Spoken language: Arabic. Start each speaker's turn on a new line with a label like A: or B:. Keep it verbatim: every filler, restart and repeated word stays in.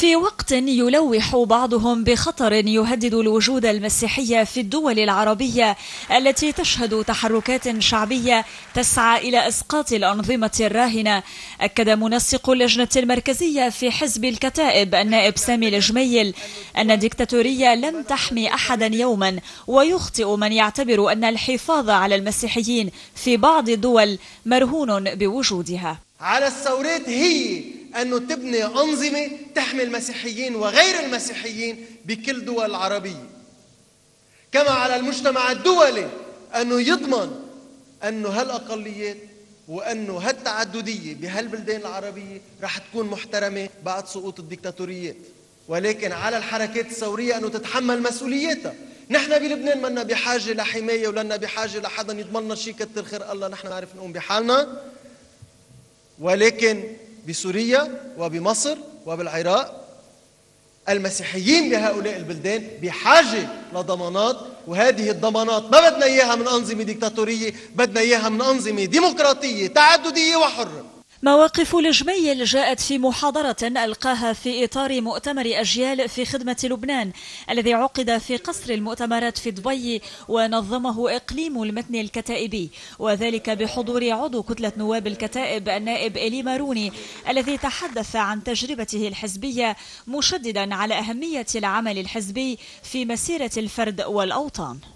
A: في وقت يلوح بعضهم بخطر يهدد الوجود المسيحي في الدول العربية التي تشهد تحركات شعبية تسعى إلى إسقاط الأنظمة الراهنة، أكد منسق اللجنة المركزية في حزب الكتائب النائب سامي الجميل أن الديكتاتورية لم تحمي أحدا يوما، ويخطئ من يعتبر أن الحفاظ على المسيحيين في بعض الدول مرهون بوجودها.
B: على الثورات هي أنه تبني أنظمة تحمي المسيحيين وغير المسيحيين بكل دول العربية، كما على المجتمع الدولي أنه يضمن أنه هالأقليات وأنه هالتعددية بهالبلدان العربية رح تكون محترمة بعد سقوط الديكتاتوريات. ولكن على الحركات الثورية أنه تتحمل مسؤوليتها. نحن بلبنان منا بحاجة لحماية ولنا بحاجة لحدا يضمننا شيء، كتر خير الله نحن نعرف نقوم بحالنا. ولكن بسوريا وبمصر وبالعراق المسيحيين بهؤلاء البلدان بحاجة لضمانات، وهذه الضمانات ما بدنا إياها من أنظمة ديكتاتورية، بدنا إياها من أنظمة ديمقراطية تعددية وحرة.
A: مواقف الجميل جاءت في محاضرة ألقاها في إطار مؤتمر أجيال في خدمة لبنان الذي عقد في قصر المؤتمرات في دبي ونظمه إقليم المتن الكتائبي، وذلك بحضور عضو كتلة نواب الكتائب النائب إلي ماروني الذي تحدث عن تجربته الحزبية مشددا على أهمية العمل الحزبي في مسيرة الفرد والأوطان.